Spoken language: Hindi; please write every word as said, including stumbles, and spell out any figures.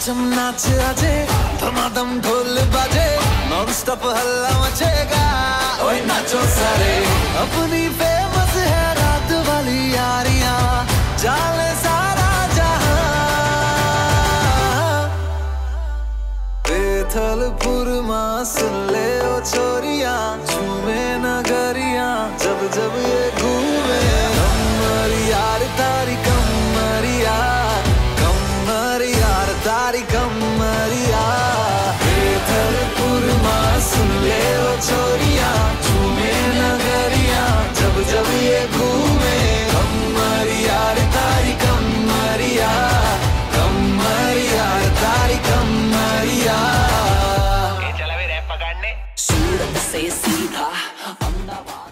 चम नाच आजे, धमाधम ढोल बाजे, नॉन स्टॉप हल्ला मचेगा। ओए नाचो सारे, अपनी फेमस है रात वाली यारियां, जाले सारा जहां। बेथलपुर मां सुन ले ओ छोरियां, झूमे नगरियां जब जब ये घूमे। कमर यार तारी कमरिया, कमर यार तारी कमरिया। बेथलपुर मां सुन ले ओ छोरियां, झूमे नगरियां जब जब ये घूमे। कमर यार तारी कमरिया, कमर यार तारी कमरिया। सूरत से सीधा अहमदाबाद।